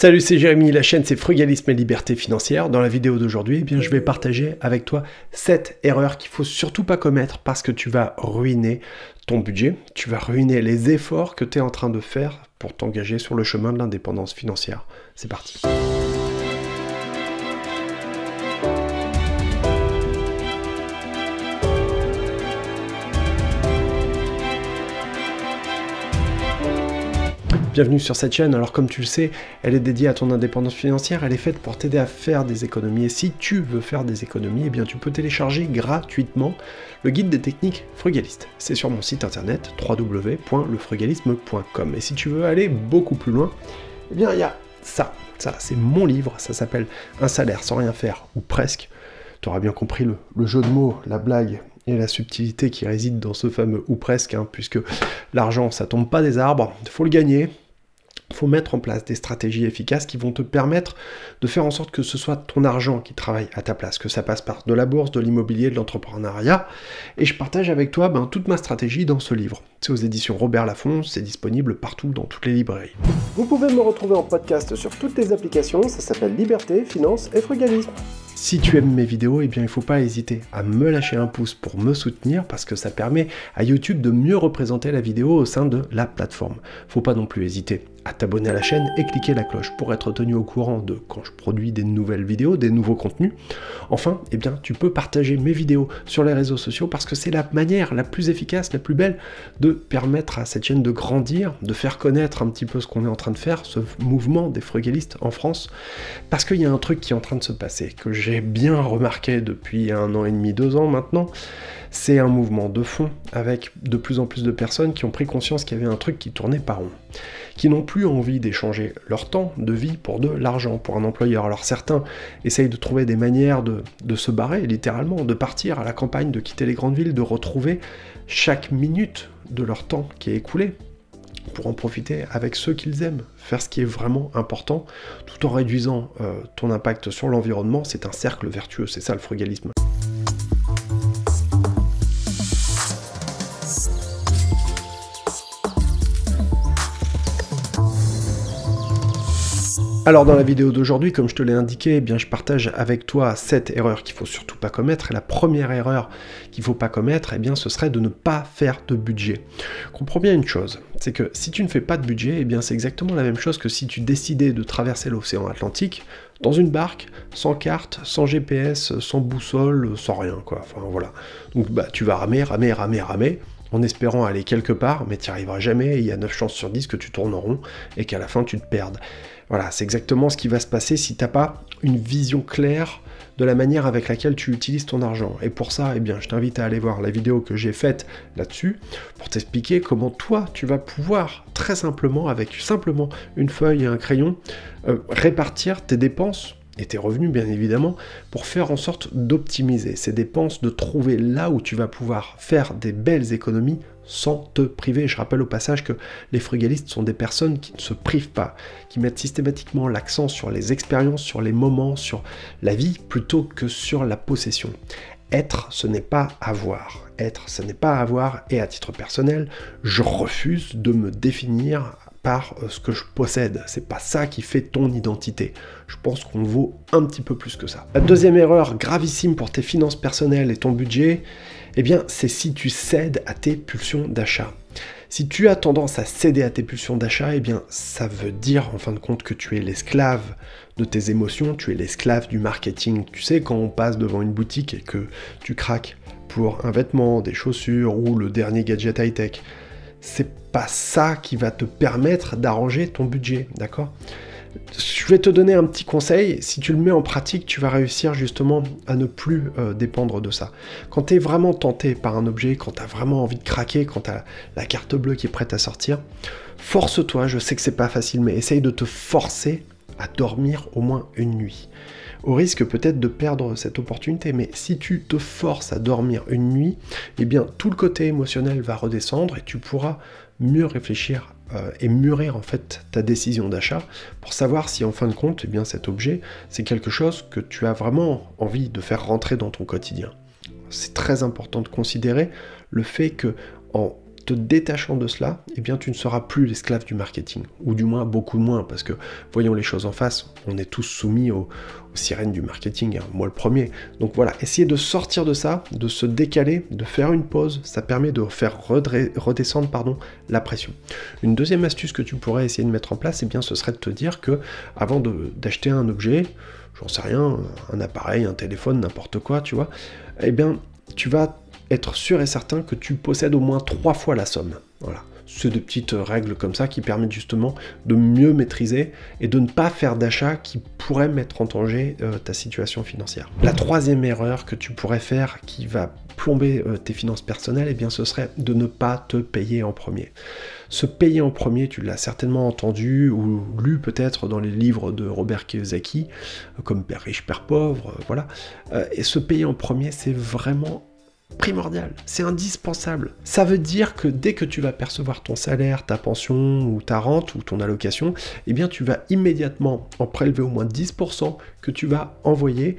Salut, c'est Jérémy, la chaîne c'est Frugalisme et Liberté Financière. Dans la vidéo d'aujourd'hui, je vais partager avec toi 7 erreurs qu'il faut surtout pas commettre parce que tu vas ruiner ton budget, tu vas ruiner les efforts que tu es en train de faire pour t'engager sur le chemin de l'indépendance financière. C'est parti. Bienvenue sur cette chaîne. Alors comme tu le sais, elle est dédiée à ton indépendance financière, elle est faite pour t'aider à faire des économies. Et si tu veux faire des économies, tu peux télécharger gratuitement le guide des techniques frugalistes. C'est sur mon site internet www.lefrugalisme.com. Et si tu veux aller beaucoup plus loin, il y a ça c'est mon livre, ça s'appelle Un salaire sans rien faire, ou presque. Tu auras bien compris le jeu de mots, la blague et la subtilité qui réside dans ce fameux ou presque, puisque l'argent, ça tombe pas des arbres, il faut le gagner. Il faut mettre en place des stratégies efficaces qui vont te permettre de faire en sorte que ce soit ton argent qui travaille à ta place, que ça passe par de la bourse, de l'immobilier, de l'entrepreneuriat. Et je partage avec toi toute ma stratégie dans ce livre. C'est aux éditions Robert Laffont, c'est disponible partout dans toutes les librairies. Vous pouvez me retrouver en podcast sur toutes les applications, ça s'appelle Liberté, Finance et Frugalisme. Si tu aimes mes vidéos, il ne faut pas hésiter à me lâcher un pouce pour me soutenir parce que ça permet à YouTube de mieux représenter la vidéo au sein de la plateforme. Faut pas non plus hésiter à t'abonner à la chaîne et cliquer la cloche pour être tenu au courant de quand je produis des nouvelles vidéos, des nouveaux contenus. Enfin, tu peux partager mes vidéos sur les réseaux sociaux parce que c'est la manière la plus efficace, la plus belle de permettre à cette chaîne de grandir, de faire connaître un petit peu ce qu'on est en train de faire, ce mouvement des frugalistes en France, parce qu'il y a un truc qui est en train de se passer, que j'ai bien remarqué depuis 1 an et demi, 2 ans maintenant. C'est un mouvement de fond avec de plus en plus de personnes qui ont pris conscience qu'il y avait un truc qui tournait pas rond, qui n'ont plus envie d'échanger leur temps de vie pour de l'argent, pour un employeur. Alors certains essayent de trouver des manières de se barrer, littéralement, de partir à la campagne, de quitter les grandes villes, de retrouver chaque minute de leur temps qui est écoulé pour en profiter avec ceux qu'ils aiment, faire ce qui est vraiment important, tout en réduisant ton impact sur l'environnement. C'est un cercle vertueux, c'est ça le frugalisme. Alors dans la vidéo d'aujourd'hui, comme je te l'ai indiqué, je partage avec toi 7 erreurs qu'il ne faut surtout pas commettre. Et la première erreur qu'il ne faut pas commettre, ce serait de ne pas faire de budget. Comprends bien une chose, c'est que si tu ne fais pas de budget, c'est exactement la même chose que si tu décidais de traverser l'océan Atlantique dans une barque, sans carte, sans GPS, sans boussole, sans rien, quoi. Enfin voilà. Donc tu vas ramer, en espérant aller quelque part, mais tu n'y arriveras jamais, et il y a 9 chances sur 10 que tu tournes en rond et qu'à la fin tu te perdes. Voilà, c'est exactement ce qui va se passer si tu n'as pas une vision claire de la manière avec laquelle tu utilises ton argent. Et pour ça, je t'invite à aller voir la vidéo que j'ai faite là-dessus pour t'expliquer comment toi, tu vas pouvoir très simplement, avec simplement une feuille et un crayon, répartir tes dépenses et tes revenus bien évidemment, pour faire en sorte d'optimiser ces dépenses, de trouver là où tu vas pouvoir faire des belles économies sans te priver. Je rappelle au passage que les frugalistes sont des personnes qui ne se privent pas, qui mettent systématiquement l'accent sur les expériences, sur les moments, sur la vie, plutôt que sur la possession. Être, ce n'est pas avoir. Être, ce n'est pas avoir, et à titre personnel, je refuse de me définir par ce que je possède. C'est pas ça qui fait ton identité. Je pense qu'on vaut un petit peu plus que ça. La deuxième erreur gravissime pour tes finances personnelles et ton budget, c'est si tu cèdes à tes pulsions d'achat. Si tu as tendance à céder à tes pulsions d'achat, ça veut dire en fin de compte que tu es l'esclave de tes émotions, tu es l'esclave du marketing. Tu sais, quand on passe devant une boutique et que tu craques pour un vêtement, des chaussures ou le dernier gadget high-tech, c'est pas ça qui va te permettre d'arranger ton budget, d'accord ? Je vais te donner un petit conseil, si tu le mets en pratique, tu vas réussir justement à ne plus dépendre de ça. Quand tu es vraiment tenté par un objet, quand tu as vraiment envie de craquer, quand tu as la carte bleue qui est prête à sortir, force-toi, je sais que c'est pas facile, mais essaye de te forcer à dormir au moins une nuit. Au risque peut-être de perdre cette opportunité, mais si tu te forces à dormir une nuit, tout le côté émotionnel va redescendre et tu pourras mieux réfléchir et mûrir en fait ta décision d'achat pour savoir si en fin de compte cet objet c'est quelque chose que tu as vraiment envie de faire rentrer dans ton quotidien. C'est très important de considérer le fait que en te détachant de cela, eh bien tu ne seras plus l'esclave du marketing, ou du moins beaucoup moins, parce que voyons les choses en face, on est tous soumis aux sirènes du marketing, hein, moi le premier. Donc voilà, essayer de sortir de ça, de se décaler, de faire une pause, ça permet de faire redescendre la pression. Une deuxième astuce que tu pourrais essayer de mettre en place, eh bien ce serait de te dire que avant d'acheter un objet, j'en sais rien, un appareil, un téléphone, n'importe quoi, tu vois, eh bien tu vas être sûr et certain que tu possèdes au moins 3 fois la somme. Voilà. C'est des petites règles comme ça qui permettent justement de mieux maîtriser et de ne pas faire d'achats qui pourraient mettre en danger ta situation financière. La troisième erreur que tu pourrais faire qui va plomber tes finances personnelles, eh bien ce serait de ne pas te payer en premier. Se payer en premier, tu l'as certainement entendu ou lu peut-être dans les livres de Robert Kiyosaki, comme Père riche, Père pauvre, voilà. Et se payer en premier, c'est vraiment primordial, c'est indispensable. Ça veut dire que dès que tu vas percevoir ton salaire, ta pension ou ta rente ou ton allocation, eh bien tu vas immédiatement en prélever au moins 10% que tu vas envoyer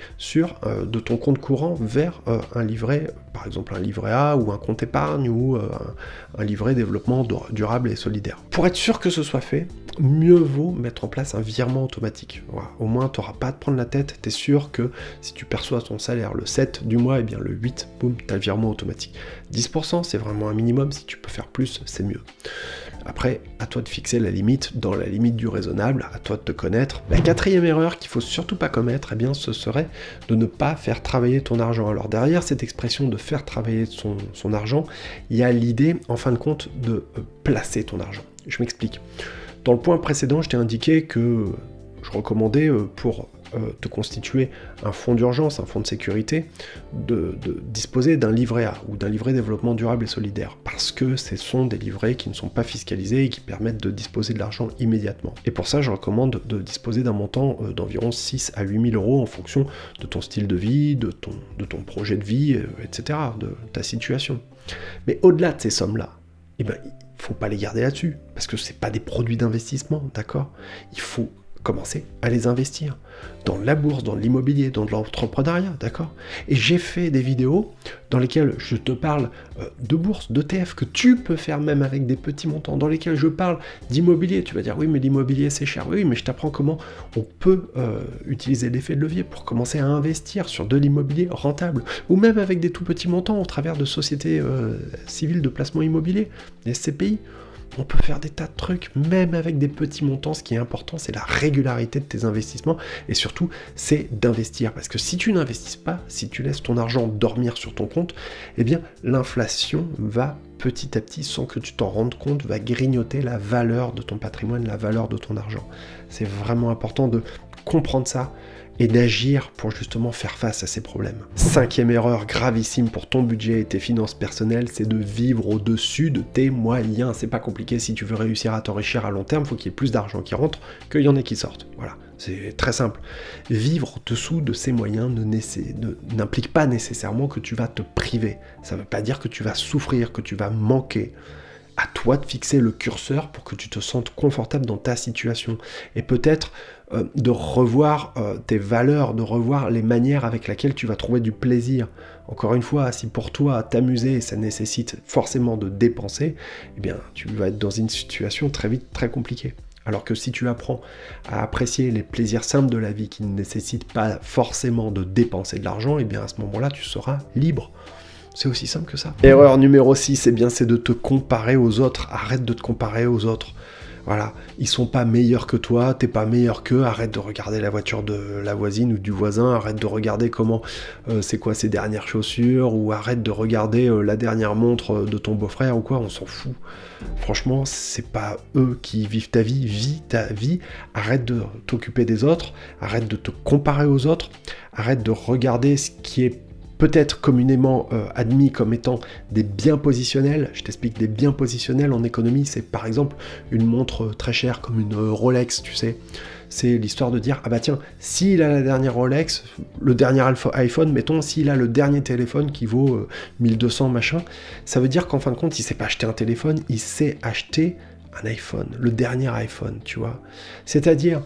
de ton compte courant vers un livret, par exemple un livret A ou un compte épargne ou un livret développement durable et solidaire. Pour être sûr que ce soit fait, mieux vaut mettre en place un virement automatique. Voilà. Au moins, tu n'auras pas à te prendre la tête, tu es sûr que si tu perçois ton salaire le 7 du mois, eh bien le 8, boum, tu as le virement automatique. 10%, c'est vraiment un minimum, si tu peux faire plus, c'est mieux. Après, à toi de fixer la limite, dans la limite du raisonnable, à toi de te connaître. La quatrième erreur qu'il ne faut surtout pas commettre, eh bien, ce serait de ne pas faire travailler ton argent. Alors derrière cette expression de faire travailler son argent, il y a l'idée, en fin de compte, de placer ton argent. Je m'explique. Dans le point précédent, je t'ai indiqué que je recommandais pour te constituer un fonds d'urgence, un fonds de sécurité, de disposer d'un livret A ou d'un livret développement durable et solidaire, parce que ce sont des livrets qui ne sont pas fiscalisés et qui permettent de disposer de l'argent immédiatement. Et pour ça, je recommande de disposer d'un montant d'environ 6 à 8 000 euros en fonction de ton style de vie, de ton projet de vie, etc., de ta situation. Mais au-delà de ces sommes-là, eh ben, faut pas les garder là-dessus, parce que c'est pas des produits d'investissement, d'accord? Il faut commencer à les investir dans la bourse, dans l'immobilier, dans de l'entrepreneuriat, d'accord? Et j'ai fait des vidéos dans lesquelles je te parle de bourse, d'ETF, que tu peux faire même avec des petits montants, dans lesquels je parle d'immobilier. Tu vas dire, oui, mais l'immobilier, c'est cher. Oui, mais je t'apprends comment on peut utiliser l'effet de levier pour commencer à investir sur de l'immobilier rentable, ou même avec des tout petits montants au travers de sociétés civiles de placement immobilier, des SCPI. On peut faire des tas de trucs, même avec des petits montants. Ce qui est important, c'est la régularité de tes investissements et surtout, c'est d'investir. Parce que si tu n'investis pas, si tu laisses ton argent dormir sur ton compte, eh bien, l'inflation va petit à petit, sans que tu t'en rendes compte, va grignoter la valeur de ton patrimoine, la valeur de ton argent. C'est vraiment important de comprendre ça et d'agir pour justement faire face à ces problèmes. Cinquième erreur gravissime pour ton budget et tes finances personnelles, c'est de vivre au-dessus de tes moyens. C'est pas compliqué, si tu veux réussir à t'enrichir à long terme, il faut qu'il y ait plus d'argent qui rentre qu'il y en ait qui sortent. Voilà, c'est très simple. Vivre au-dessous de ces moyens n'implique pas nécessairement que tu vas te priver. Ça ne veut pas dire que tu vas souffrir, que tu vas manquer. À toi de fixer le curseur pour que tu te sentes confortable dans ta situation. Et peut-être de revoir tes valeurs, de revoir les manières avec lesquelles tu vas trouver du plaisir. Encore une fois, si pour toi t'amuser, ça nécessite forcément de dépenser, eh bien tu vas être dans une situation très vite très compliquée. Alors que si tu apprends à apprécier les plaisirs simples de la vie qui ne nécessitent pas forcément de dépenser de l'argent, eh bien à ce moment-là, tu seras libre. C'est aussi simple que ça. Erreur numéro 6, eh bien, c'est de te comparer aux autres. Arrête de te comparer aux autres. Voilà, ils sont pas meilleurs que toi, t'es pas meilleur qu'eux, arrête de regarder la voiture de la voisine ou du voisin, arrête de regarder comment c'est quoi ses dernières chaussures, ou arrête de regarder la dernière montre de ton beau-frère ou quoi, on s'en fout. Franchement, c'est pas eux qui vivent ta vie, vis ta vie, arrête de t'occuper des autres, arrête de te comparer aux autres, arrête de regarder ce qui est peut-être communément admis comme étant des biens positionnels. Je t'explique, des biens positionnels en économie, c'est par exemple une montre très chère comme une Rolex, tu sais. C'est l'histoire de dire, ah bah tiens, s'il a la dernière Rolex, le dernier iPhone, mettons, s'il a le dernier téléphone qui vaut 1200 machin, ça veut dire qu'en fin de compte, il sait pas acheter un téléphone, il sait acheter un iPhone, le dernier iPhone, tu vois. C'est-à-dire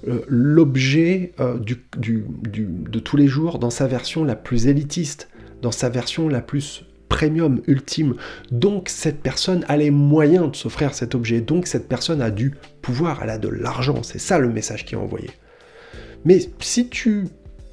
l'objet de tous les jours dans sa version la plus élitiste, dans sa version la plus premium ultime. Donc cette personne a les moyens de s'offrir cet objet. Donc cette personne a du pouvoir, elle a de l'argent. C'est ça le message qui est envoyé. Mais si tu,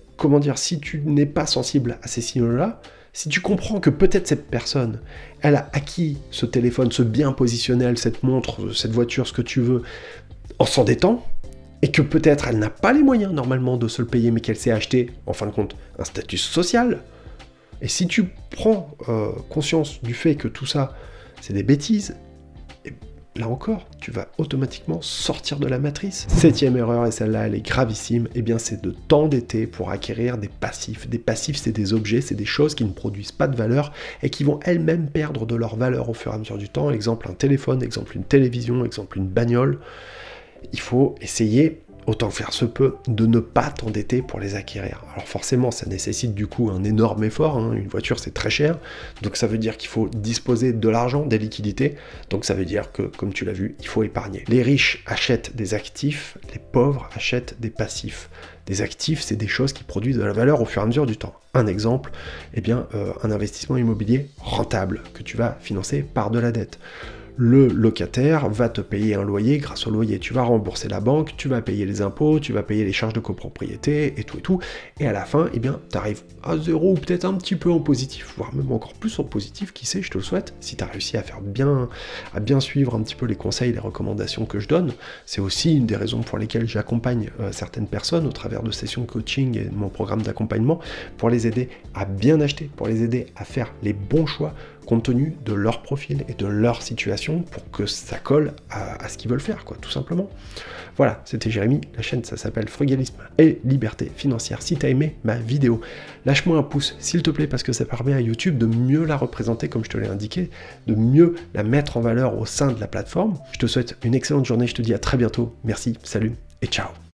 si tu n'es pas sensible à ces signaux-là, si tu comprends que peut-être cette personne, elle a acquis ce téléphone, ce bien positionnel, cette montre, cette voiture, ce que tu veux, en s'endettant, et que peut-être elle n'a pas les moyens normalement de se le payer, mais qu'elle s'est acheté, en fin de compte, un statut social, et si tu prends conscience du fait que tout ça, c'est des bêtises, et là encore, tu vas automatiquement sortir de la matrice. 7e erreur, et celle-là, elle est gravissime, eh bien c'est de t'endetter pour acquérir des passifs. Des passifs, c'est des objets, c'est des choses qui ne produisent pas de valeur et qui vont elles-mêmes perdre de leur valeur au fur et à mesure du temps. Exemple, un téléphone, exemple, une télévision, exemple, une bagnole. Il faut essayer, autant faire se peut, de ne pas t'endetter pour les acquérir. Alors forcément, ça nécessite du coup un énorme effort, hein. Une voiture c'est très cher, donc ça veut dire qu'il faut disposer de l'argent, des liquidités, donc ça veut dire que, comme tu l'as vu, il faut épargner. Les riches achètent des actifs, les pauvres achètent des passifs. Des actifs, c'est des choses qui produisent de la valeur au fur et à mesure du temps. Un exemple, eh bien, un investissement immobilier rentable, que tu vas financer par de la dette. Le locataire va te payer un loyer grâce au loyer. Tu vas rembourser la banque, tu vas payer les impôts, tu vas payer les charges de copropriété et tout. Et à la fin, eh bien, tu arrives à zéro ou peut-être un petit peu en positif, voire même encore plus en positif, qui sait, je te le souhaite. Si tu as réussi à bien suivre un petit peu les conseils, les recommandations que je donne, c'est aussi une des raisons pour lesquelles j'accompagne certaines personnes au travers de sessions de coaching et de mon programme d'accompagnement pour les aider à bien acheter, pour les aider à faire les bons choix compte tenu de leur profil et de leur situation pour que ça colle à ce qu'ils veulent faire, quoi, tout simplement. Voilà, c'était Jérémy, la chaîne ça s'appelle Frugalisme et Liberté Financière. Si tu as aimé ma vidéo, lâche-moi un pouce s'il te plaît parce que ça permet à YouTube de mieux la représenter comme je te l'ai indiqué, de mieux la mettre en valeur au sein de la plateforme. Je te souhaite une excellente journée, je te dis à très bientôt, merci, salut et ciao.